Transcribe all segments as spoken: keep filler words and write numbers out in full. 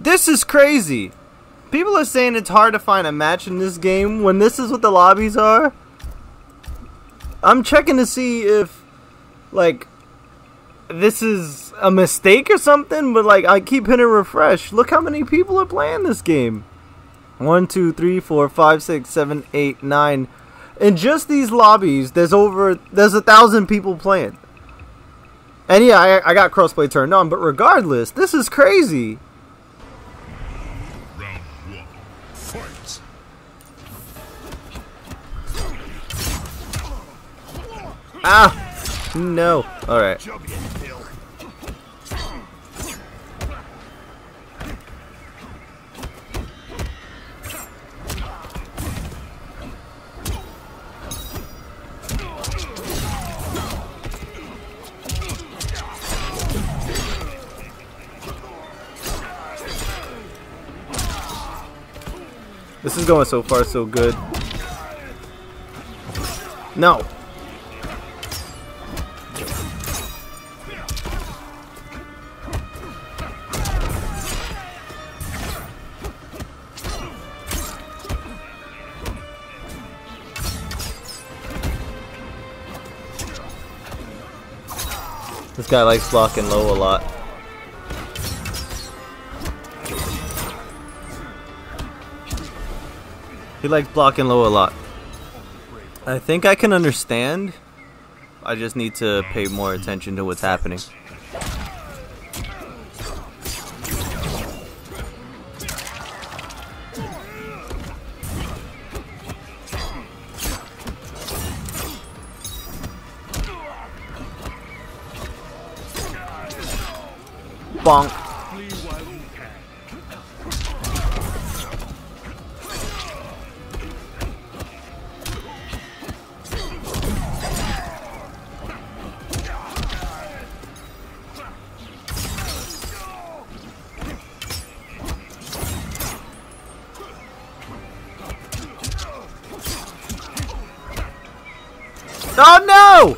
This is crazy. People are saying it's hard to find a match in this game when this is what the lobbies are. I'm checking to see if, like, this is a mistake or something, but, like, I keep hitting refresh. Look how many people are playing this game. One, two, three, four, five, six, seven, eight, nine. In just these lobbies, there's over, there's a thousand people playing. And yeah, I, I got crossplay turned on, but regardless, this is crazy. Ah! No. Alright. This is going so far so good. No. This guy likes blocking low a lot. He likes blocking low a lot. I think I can understand. I just need to pay more attention to what's happening. Bonk. Oh no!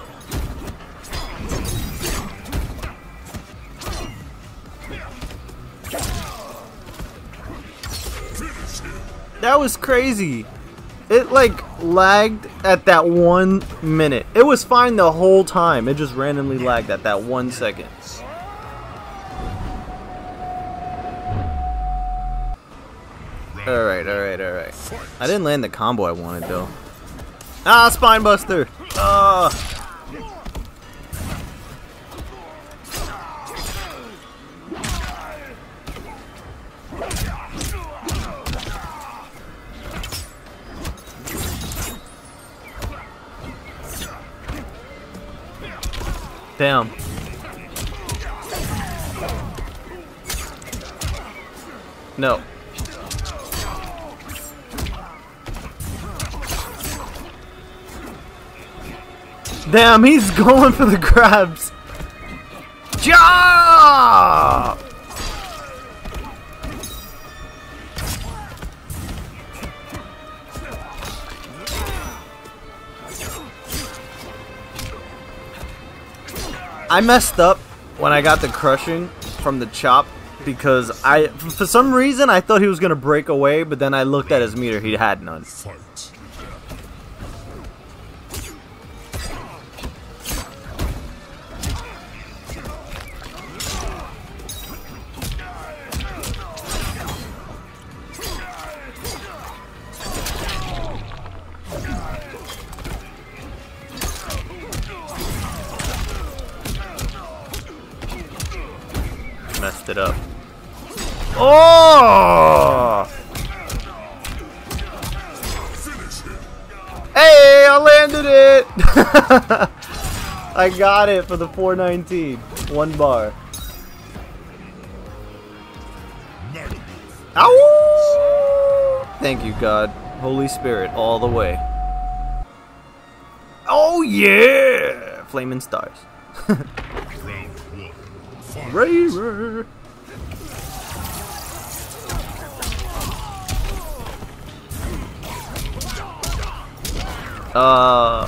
That was crazy. It like lagged at that one minute. It was fine the whole time. It just randomly lagged at that one second. Alright, alright, alright. I didn't land the combo I wanted though. Ah, Spinebuster! Ah! Damn. No. Damn, he's going for the grabs. Ja! I messed up when I got the crushing from the chop because I, for some reason, I thought he was gonna break away, but then I looked at his meter, he had none. Messed it up. Oh! Hey, I landed it! I got it for the four nineteen. One bar. Ow! Thank you, God. Holy Spirit, all the way. Oh, yeah! Flaming stars. Raver. Uh.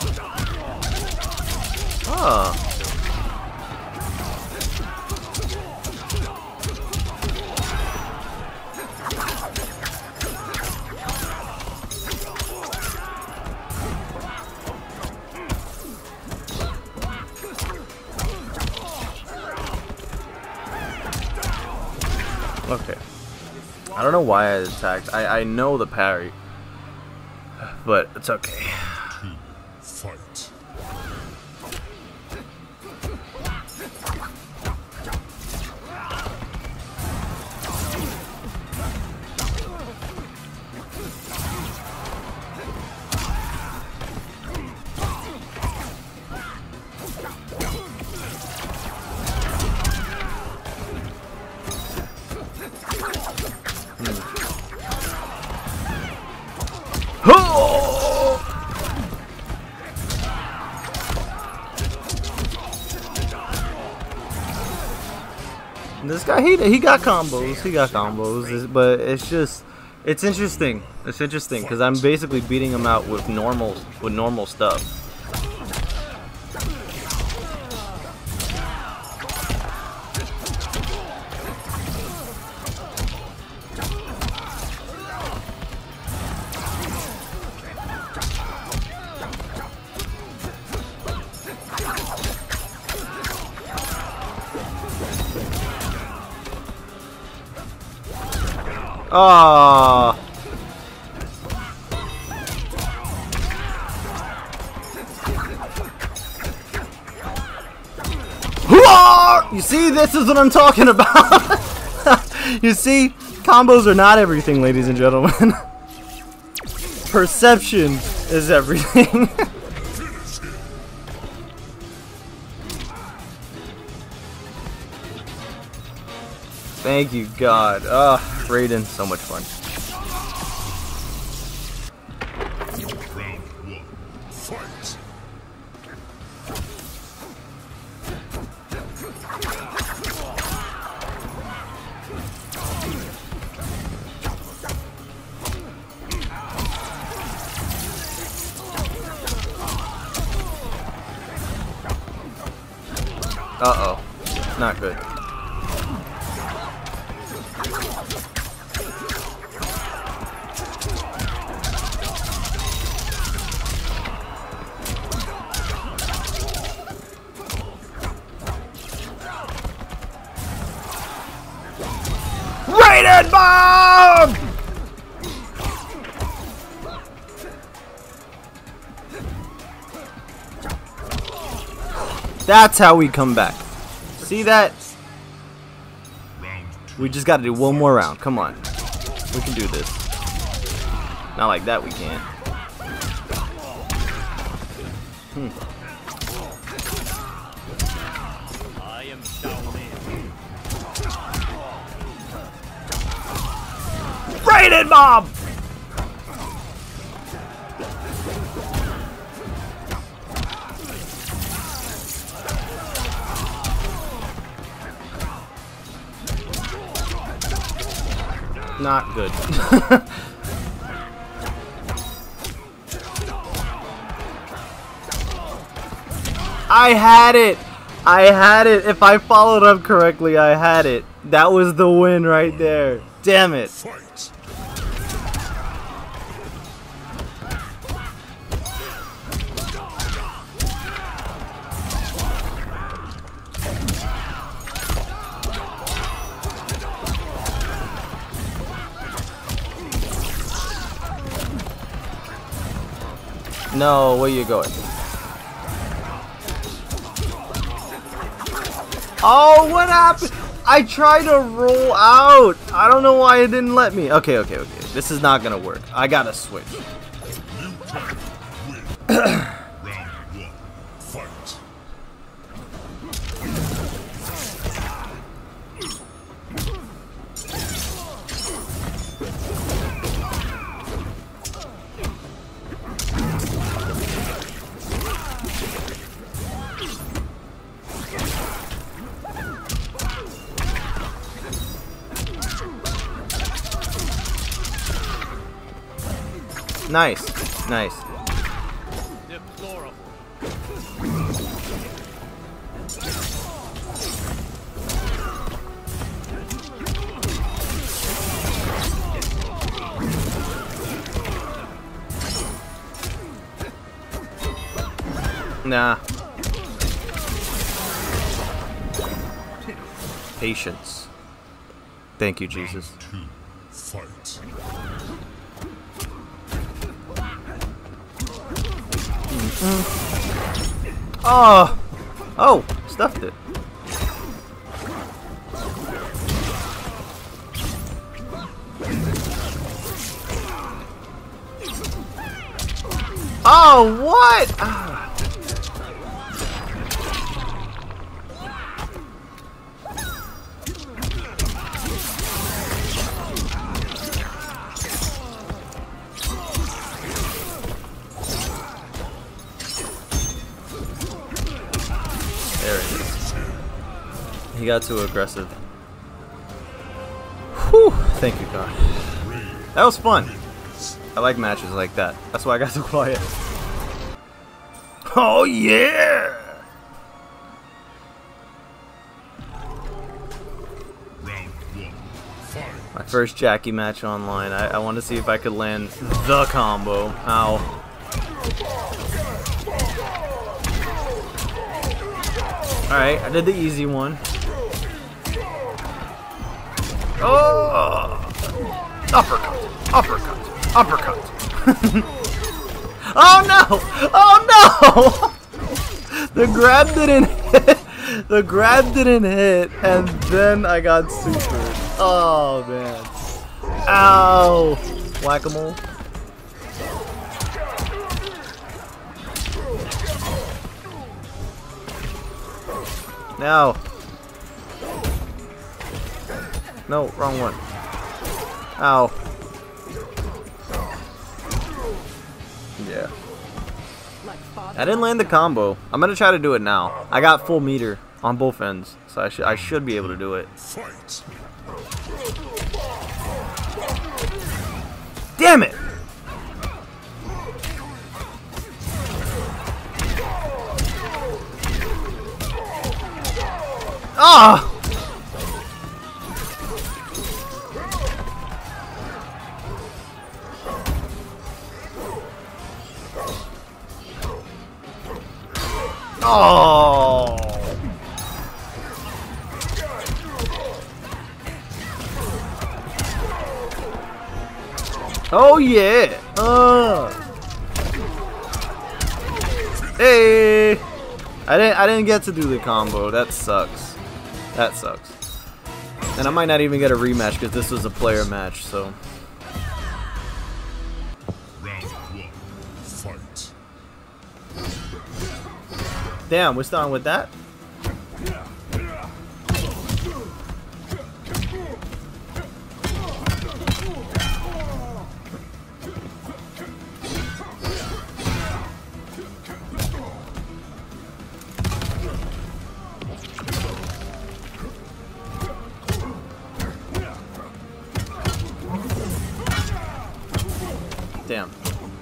Oh. Okay. I don't know why I attacked. I, I know the parry. But it's okay. Fight. This guy, he he got combos, he got combos, but it's just, it's interesting. It's interesting because I'm basically beating him out with normal, with normal stuff. Ah. You see, this is what I'm talking about. You see, combos are not everything, ladies and gentlemen. Perception is everything. Thank you, God. Ah, Raiden, so much fun. Round one, fight. Uh-oh. Not good. Raiden bomb! That's how we come back. See that? We just gotta do one more round. Come on. We can do this. Not like that, we can't. Hmm. I am Shaolin. Raiden bomb! Not good. I had it! I had it! If I followed up correctly, I had it. That was the win right there. Damn it. Fight. No, where you going? Oh, what happened? I tried to roll out. I don't know why it didn't let me. Okay, okay, okay. This is not gonna work. I gotta switch. Round one, fight. Nice, nice. Deplorable. Nah. Patience. Thank you, Jesus. Two, fight. Oh! Oh! Stuffed it. Oh, what? Ah. There it is. He got too aggressive. Whew, thank you, God. That was fun. I like matches like that. That's why I got so quiet. Oh yeah! Round one, fight. My first Jackie match online. I, I want to see if I could land the combo. Ow. Alright, I did the easy one. Oh! Uppercut! Uppercut! Uppercut! Oh no! Oh no! The grab didn't hit. The grab didn't hit, and then I got supered. Oh man. Ow! Whack-a-mole. No. No, wrong one. Ow. Yeah. I didn't land the combo. I'm gonna try to do it now. I got full meter on both ends, so I should I should be able to do it. Fight. Damn it! Ah! Oh! Oh yeah! Uh. Hey! I didn't. I didn't get to do the combo. That sucks. That sucks. And I might not even get a rematch because this was a player match. So. Round one, fight. Damn, we're starting with that. Damn.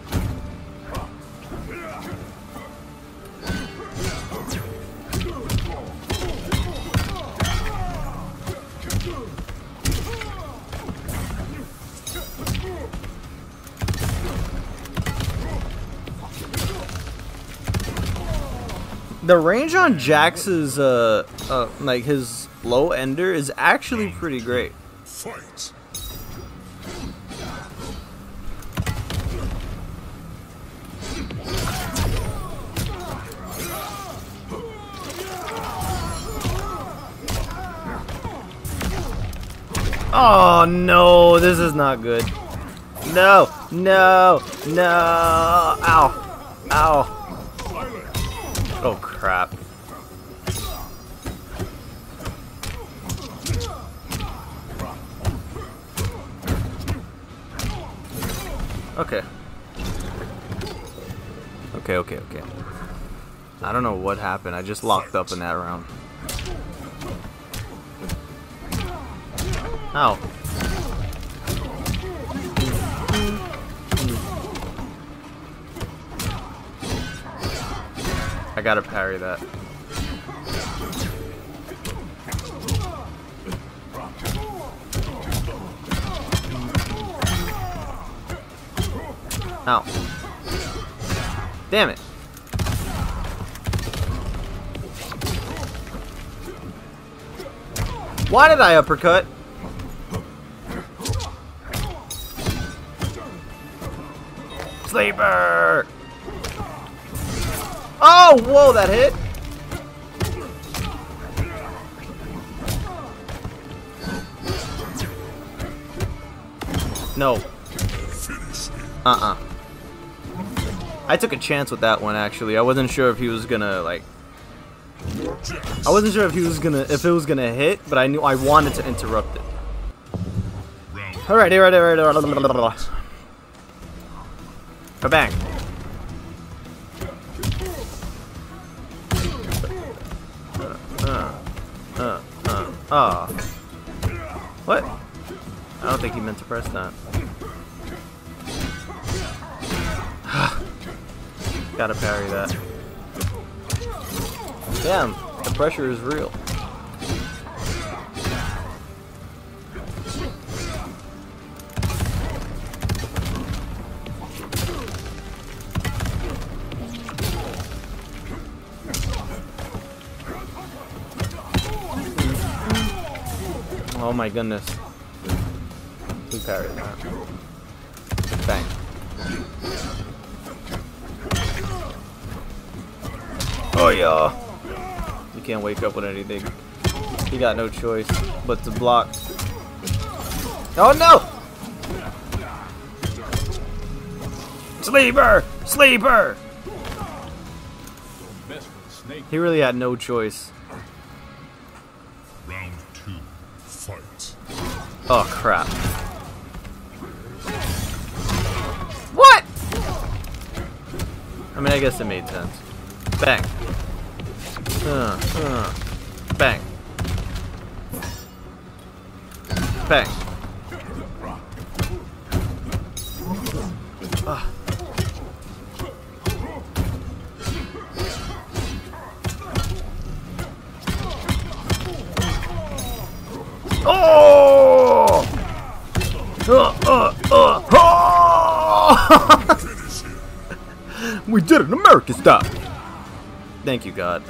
The range on Jax's, uh, uh, like his low ender is actually pretty great. Fight. Oh no, this is not good. No, no, no, ow, ow. Oh crap. Okay. Okay, okay, okay. I don't know what happened. I just locked up in that round. Ow. I gotta parry that. Ow. Damn it. Why did I uppercut? Sleeper! Oh, whoa, that hit! No. Uh-uh. I took a chance with that one, actually. I wasn't sure if he was gonna, like... I wasn't sure if he was gonna, if it was gonna hit, but I knew I wanted to interrupt it. Alright, alright, alright, alright. Bang. Uh, uh, uh, uh. What? I don't think he meant to press that. Gotta parry that. Damn, the pressure is real. Oh my goodness. Who parried that? Bang. Oh yeah. You can't wake up with anything. He got no choice but to block. Oh no! Sleeper! Sleeper! He really had no choice. Round two, fight. Oh crap. What? I mean, I guess it made sense. Bang. Uh, uh. Bang. Bang. Ah. Oh! Uh, uh, uh. Oh! We did it, American style. Thank you, God.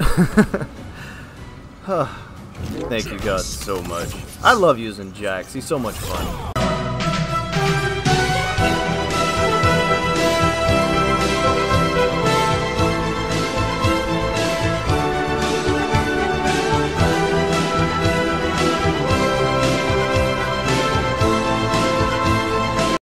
Thank you, God, so much. I love using Jax. He's so much fun.